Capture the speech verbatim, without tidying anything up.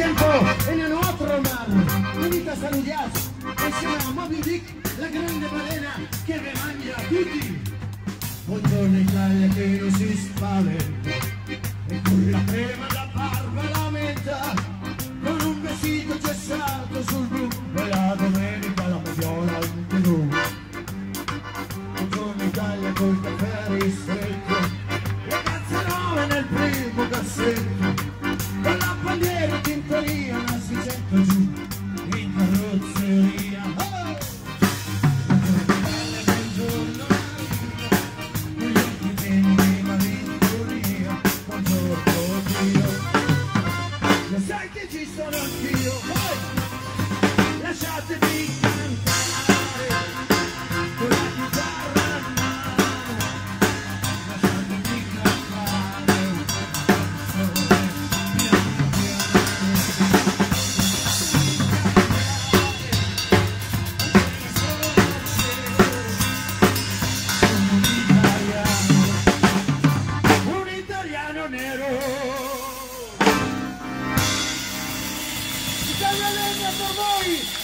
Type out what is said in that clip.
tiempo en el otro mar. Venite a saludar insieme a Moby Dick, la grande balena che vi mangia tutti. Buongiorno Italia che non si spaventa, e con la crema, la barba, la menta, con un vestito gessato sul blu, e la domenica la moviola anche tu. Buongiorno Italia col caffè ristretto, le cazzarole nel primo cassetto, con la bandiera tintoria, ma si sente giù in carrozzeria. Oh! Buongiorno Italia, buongiorno, con gli occhi pieni di malinconia. Buongiorno Dio, lo sai che ci sono anch'io. Poi lasciatevi cantare con la chitarra a mano, lasciatevi cantare una canzone piano piano. Sono un italiano, un italiano nero. Italia Legna per voi!